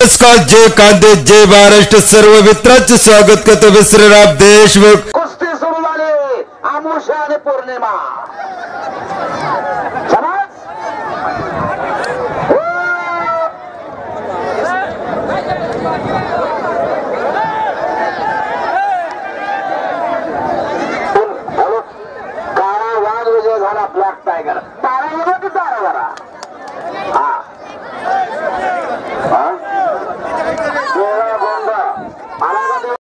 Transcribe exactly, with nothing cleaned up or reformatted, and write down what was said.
नमस्कार, जय कांदे, जय महाराष्ट्र. सर्व मित्रांचे स्वागत करतो विश्वराम देशमुख. कुस्ती सुरू झाली. अमावस्या आणि पौर्णिमा. काळा वाघ विजय झाला. Black tiger. तारा